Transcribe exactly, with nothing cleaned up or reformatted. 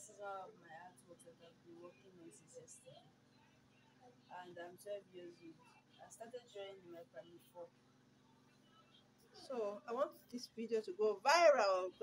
is one of my artworks that I've been working on since yesterday, and I'm twelve years old. I started drawing in my primary four. So I want this video to go viral.